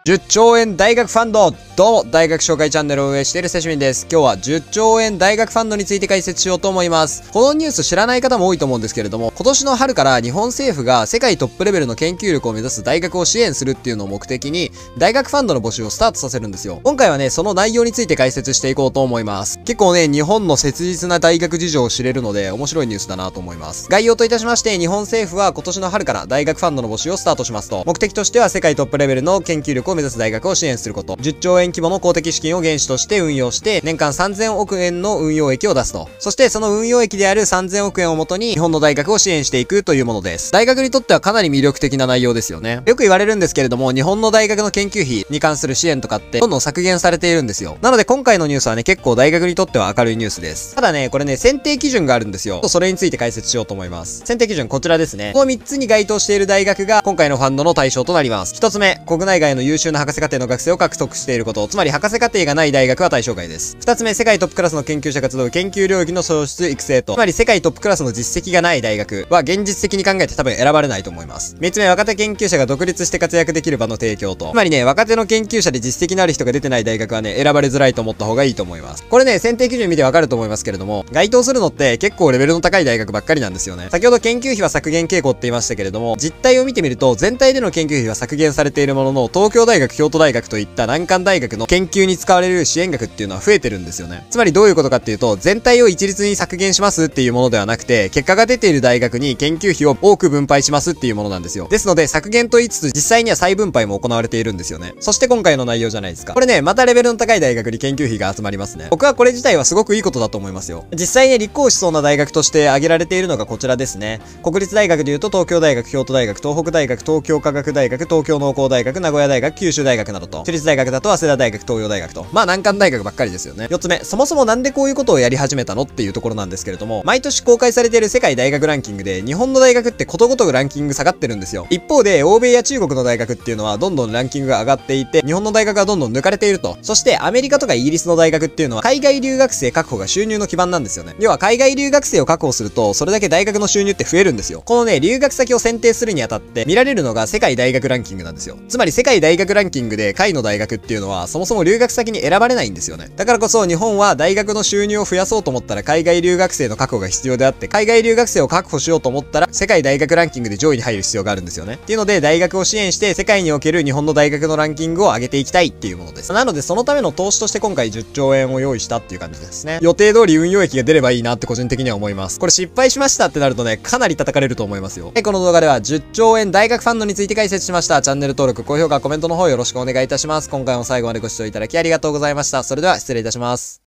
10兆円大学ファンド。どうも、大学紹介チャンネルを運営しているセシミンです。今日は10兆円大学ファンドについて解説しようと思います。このニュース知らない方も多いと思うんですけれども、今年の春から日本政府が世界トップレベルの研究力を目指す大学を支援するっていうのを目的に、大学ファンドの募集をスタートさせるんですよ。今回はね、その内容について解説していこうと思います。結構ね、日本の切実な大学事情を知れるので、面白いニュースだなと思います。概要といたしまして、日本政府は今年の春から大学ファンドの募集をスタートしますと、目的としては世界トップレベルの研究力を目指す大学を支援すること、10兆円規模の公的資金を原資として運用して、年間3000億円の運用益を出すと。そしてその運用益である3000億円をもとに、日本の大学を支援していくというものです。大学にとってはかなり魅力的な内容ですよね。よく言われるんですけれども、日本の大学の研究費に関する支援とかって、どんどん削減されているんですよ。なので今回のニュースはね、結構大学にとっては明るいニュースです。ただね、これね、選定基準があるんですよ。それについて解説しようと思います。選定基準こちらですね。この3つに該当している大学が、今回のファンドの対象となります。1つ目、国内外の優秀な博士課程の学生を獲得していること。つまり博士課程がない大学は対象外です。2つ目、世界トップクラスの研究者が集う研究領域の創出育成と。つまり世界トップクラスの実績がない大学は現実的に考えて多分選ばれないと思います。3つ目、若手研究者が独立して活躍できる場の提供と。つまりね、若手の研究者で実績のある人が出てない大学はね、選ばれづらいと思った方がいいと思います。これね、選定基準見てわかると思いますけれども、該当するのって結構レベルの高い大学ばっかりなんですよね。先ほど研究費は削減傾向って言いましたけれども、実態を見てみると、全体での研究費は削減されているものの、東京大学、京都大学といった難関大学の研究に使われる支援額っていうのは増えてるんですよね。つまりどういうことかっていうと、全体を一律に削減しますっていうものではなくて、結果が出ている大学に研究費を多く分配しますっていうものなんですよ。ですので、削減と言いつつ、実際には再分配も行われているんですよね。そして今回の内容じゃないですか。これね、またレベルの高い大学に研究費が集まりますね。僕はこれ自体はすごくいいことだと思いますよ。実際ね、立候補しそうな大学として挙げられているのがこちらですね。国立大学で言うと、東京大学、京都大学、東北大学、東京科学大学、東京農工大学、名古屋大学、九州大学などと。私立大学だと、早稲田大学、東洋大学と。まあ難関大学ばっかりですよね。4つ目、そもそもなんでこういうことをやり始めたのっていうところなんですけれども、毎年公開されている世界大学ランキングで、日本の大学ってことごとくランキング下がってるんですよ。一方で、欧米や中国の大学っていうのは、どんどんランキングが上がっていて、日本の大学はどんどん抜かれていると。そして、アメリカとかイギリスの大学っていうのは、海外留学生確保が収入の基盤なんですよね。要は、海外留学生を確保すると、それだけ大学の収入って増えるんですよ。このね、留学先を選定するにあたって、見られるのが世界大学ランキングなんですよ。つまり、世界大学ランキングで、下位の大学っていうのは、そもそも留学先に選ばれないんですよね。だからこそ、日本は大学の収入を増やそうと思ったら、海外留学生の確保が必要であって、海外留学生を確保しようと思ったら、世界大学ランキングで上位に入る必要があるんですよね。っていうので、大学を支援して、世界における日本の大学のランキングを上げていきたいっていうものです。なので、そのための投資として今回10兆円を用意したっていう感じですね。予定通り運用益が出ればいいなって個人的には思います。これ失敗しましたってなるとね、かなり叩かれると思いますよ。この動画では10兆円大学ファンドについて解説しました。チャンネル登録、高評価、コメントの方よろしくお願いいたします。今回も最後までご視聴いただきありがとうございました。それでは失礼いたします。